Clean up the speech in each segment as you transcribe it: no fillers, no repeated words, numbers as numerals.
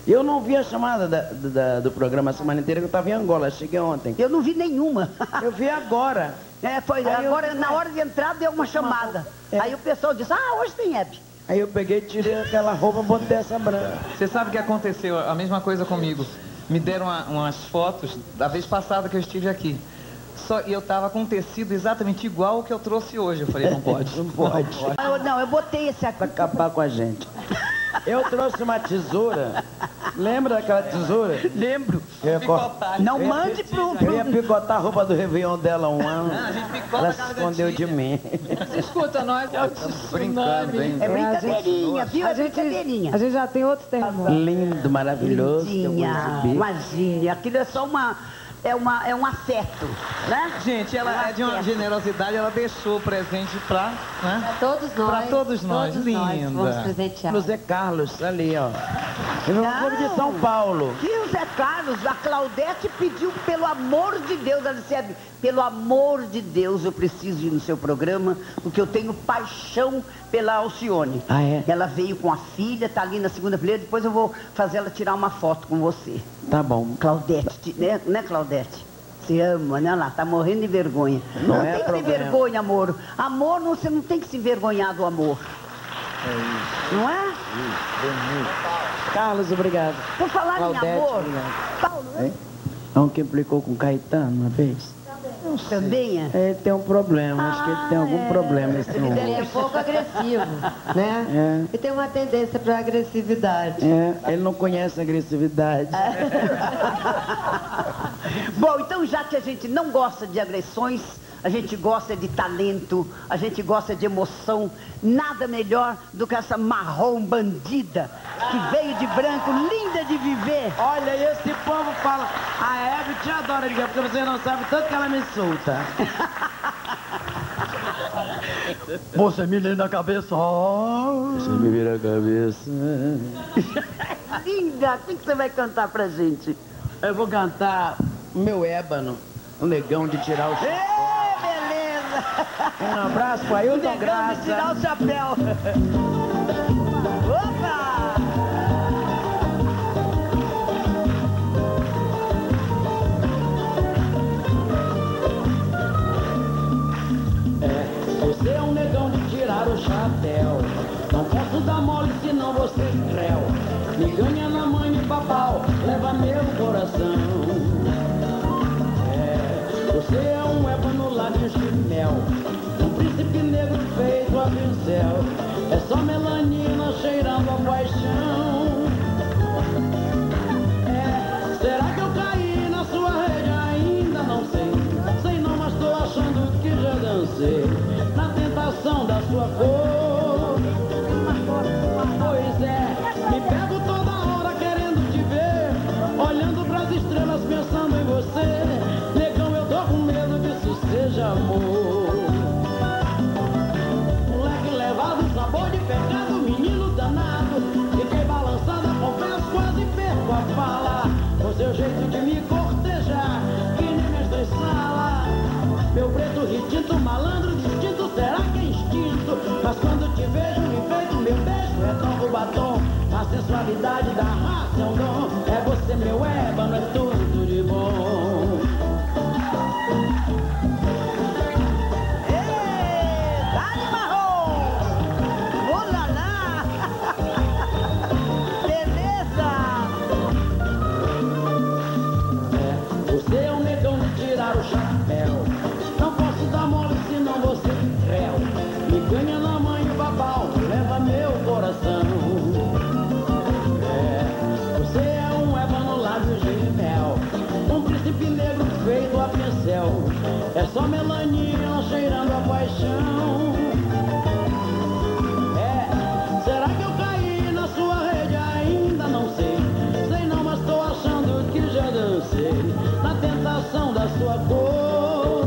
Eu não vi a chamada do programa a semana inteira, que eu estava em Angola, cheguei ontem. Eu não vi nenhuma. Eu vi agora. Foi aí agora, na hora de entrar, deu uma chamada. Aí o pessoal disse, hoje tem Hebe. Aí eu peguei, tirei aquela roupa, botei essa branca. Você sabe o que aconteceu? A mesma coisa comigo. Me deram umas fotos da vez passada que eu estive aqui. E eu tava com um tecido exatamente igual ao que eu trouxe hoje. Eu falei, não pode. Não pode. Eu botei esse aqui. Pra acabar com a gente. Eu trouxe uma tesoura. Lembra daquela tesoura? Lembro. Não mande pro... Eu ia picotar a roupa do Réveillon dela um ano. Não, a gente picota. Ela se escondeu de mim. Escuta, nós é o brincando, hein? É brincadeirinha, viu? É brincadeirinha. A gente já tem outros terremotos. Lindo, maravilhoso. Lindinha, imagine. Aquilo é só é um afeto, né? Gente, ela é de uma generosidade, ela deixou o presente pra, né? Todos nós. Pra todos nós, linda. Vamos presentear. O Zé Carlos, ali, ó. Eu vou de São Paulo. Que o Zé Carlos, a Claudete pediu, pelo amor de Deus, ela disse, pelo amor de Deus, eu preciso ir no seu programa, porque eu tenho paixão pela Alcione. Ah, é? Ela veio com a filha, tá ali na segunda fileira, depois eu vou fazer ela tirar uma foto com você. Tá bom. Claudete, né Claudete? Você ama, né? Lá, tá morrendo de vergonha. Não é tem que ter problema. vergonha, amor. Amor, você não tem que se envergonhar do amor. É isso. Não é? Carlos, obrigado. Por falar Claudete, em amor, obrigado. Paulo, né? É um que implicou com o Caetano uma vez. Também é? Ele tem um problema, acho que ele tem algum problema esse Ele homem. é um pouco agressivo, né? É. E tem uma tendência para agressividade. Ele não conhece a agressividade. Bom, então já que a gente não gosta de agressões, a gente gosta de talento, a gente gosta de emoção, nada melhor do que essa marrom bandida que veio de branco, linda de viver. Olha, e esse povo fala, a Hebe te adora, diga, porque você não sabe tanto que ela me insulta. Você me lê na cabeça. Você me vira a cabeça. Linda, o que você vai cantar pra gente? Eu vou cantar Meu Ébano, o negão de tirar o chapéu. Beleza! Um abraço pro Ailton Graça. Tirar o chapéu. Opa! Você é um negão de tirar o chapéu. Não posso dar mole senão você é creu. Me ganha na mãe e papau, leva meu coração. Você é um ébano lábios de mel, um príncipe negro feito a pincel. É só melanina cheirando a paixão. Será que eu caí na sua rede? Ainda não sei. Sei não, mas tô achando que já dancei na tentação da sua cor. Pois é, me pego toda hora querendo te ver, olhando pras estrelas pensando em você. Negão, eu tô com medo que isso seja amor. Moleque levado, sabor de pecado, menino danado. Fiquei balançada, confesso, quase perco a fala. Com seu jeito de me cortejar, que nem mestre sala. Meu preto retinto, malandro distinto, será que é instinto? Mas quando te vejo enfeito, meu beijo retomba o batom. A sensualidade da raça é um dom. É você, meu ébano, é tudo de bom. Dá-lhe marrom! Olá! Beleza! Você é um negão de tirar o chapéu. Não posso dar mole senão você é creu. Me ganha na mãe o babau, leva meu coração. Você é um ébano lábios de mel, um príncipe negro feito a pincel. É só melanina cheirando a paixão. Será que eu caí na sua rede? Ainda não sei. Sei não, mas tô achando que já dancei na tentação da sua cor.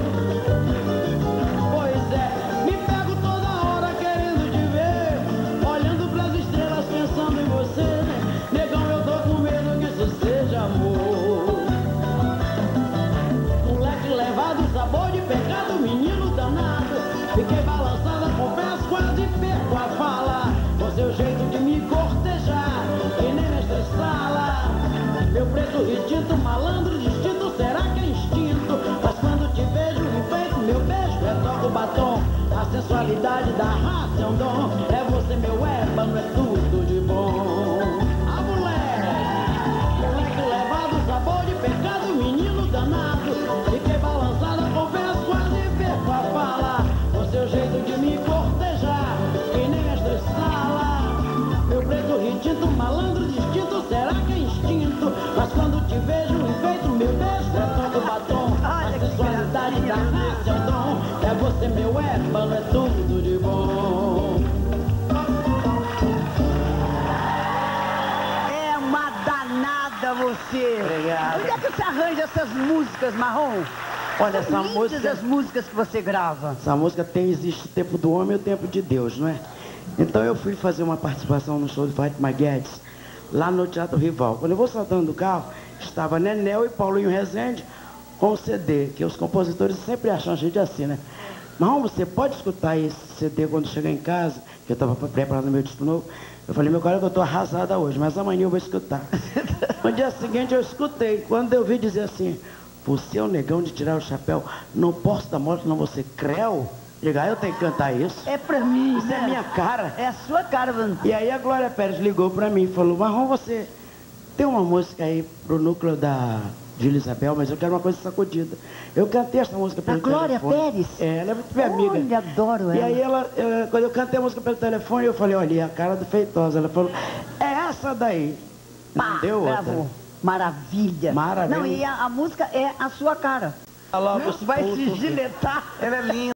Pois é, me pego toda hora querendo te ver, olhando pras estrelas pensando em você. Negão, eu tô com medo que isso seja amor. Moleque levado, sabor de pecado, menino danado. Fiquei balançada, confesso, quase perco a fala. Com seu jeito de me cortejar, que nem nesta sala. batom. A sensualidade da raça é um dom. É você meu ébano, é tudo de bom. Ah, moleque levado, sabor de pecado, menino danado. Fiquei balançada, confesso, quase perco a fala. O seu jeito de me cortejar, que nem mestre sala. Meu preto retinto, malandro distinto, será que é instinto? Mas quando te vejo enfeito, meu Deus, é todo batom. A sensualidade da raça é um dom. É você meu ébano, é tudo de bom. É uma danada você. Obrigado. Onde é que você arranja essas músicas, Marrom? Olha, essa Lindas música, as músicas que você grava. essa música existe o tempo do homem e o tempo de Deus, não é? Então eu fui fazer uma participação no show do Fátima Guedes, lá no Teatro Rival. Quando eu vou saltando do carro, estava Nenel e Paulinho Rezende com o CD, que os compositores sempre acham a gente assim, né? Mas você pode escutar esse CD quando chegar em casa, que eu estava preparando meu disco novo. Eu falei, meu colega, eu estou arrasada hoje, mas amanhã eu vou escutar. No dia seguinte eu escutei, quando eu vi dizer assim, você é o negão de tirar o chapéu, não posso dar mole, não você creu? Diga, eu tenho que cantar isso. É pra mim, Isso é minha cara. É a sua cara, mano. E aí a Glória Pérez ligou pra mim e falou, Marrom, você tem uma música aí pro núcleo da Vila Isabel, mas eu quero uma coisa sacudida. Eu cantei essa música pelo A Glória telefone. Pérez? É, ela é muito minha amiga. Olha, adoro E ela. aí quando eu cantei a música pelo telefone, eu falei, olha, a cara do Feitosa. Ela falou, é essa daí. Não Pá, deu outra. gravou. Maravilha. Maravilha. Não, e a música é a sua cara. Logo os Vai se putos. giletar. Ela é linda.